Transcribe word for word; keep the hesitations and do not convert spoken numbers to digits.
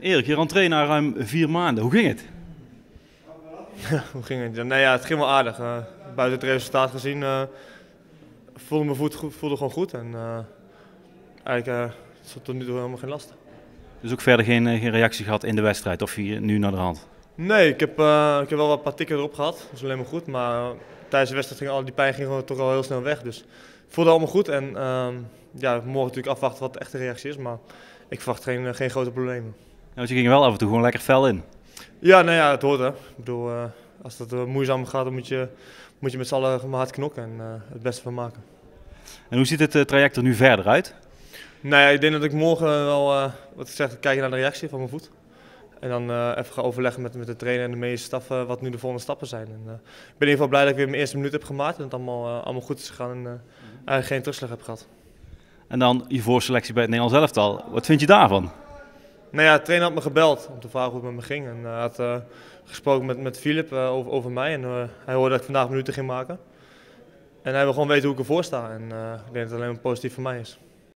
Erik, je rentree na ruim vier maanden. Hoe ging het? Ja, hoe ging het? Nee, ja, het ging wel aardig. Uh, buiten het resultaat gezien uh, voelde mijn voet goed, voelde gewoon goed. En uh, eigenlijk uh, is er tot nu toe helemaal geen last. Dus ook verder geen, geen reactie gehad in de wedstrijd of hier nu naar de hand? Nee, ik heb, uh, ik heb wel wat paar tikken erop gehad. Dat is alleen maar goed. Maar uh, tijdens de wedstrijd ging al die pijn ging gewoon toch al heel snel weg. Dus het voelde allemaal goed. En uh, ja, we mogen natuurlijk afwachten wat de echte reactie is. Maar ik verwacht geen, geen grote problemen. Ja, want je ging er wel af en toe gewoon lekker fel in. Ja, nou ja, het hoort hè. Ik bedoel, uh, als het uh, moeizaam gaat, dan moet je, moet je met z'n allen maar hard knokken en uh, het beste van maken. En hoe ziet het uh, traject er nu verder uit? Nou ja, ik denk dat ik morgen wel, uh, wat ik zeg, kijken naar de reactie van mijn voet. En dan uh, even gaan overleggen met, met de trainer en de medische staf uh, wat nu de volgende stappen zijn. En, uh, ik ben in ieder geval blij dat ik weer mijn eerste minuut heb gemaakt en dat het allemaal, uh, allemaal goed is gegaan en uh, eigenlijk geen terugslag heb gehad. En dan je voorselectie bij het Nederlands elftal. Wat vind je daarvan? Nou ja, de trainer had me gebeld om te vragen hoe het met me ging. En hij uh, had uh, gesproken met, met Filip uh, over, over mij en uh, hij hoorde dat ik vandaag minuten ging maken. En hij wil gewoon weten hoe ik ervoor sta en uh, ik denk dat het alleen maar positief voor mij is.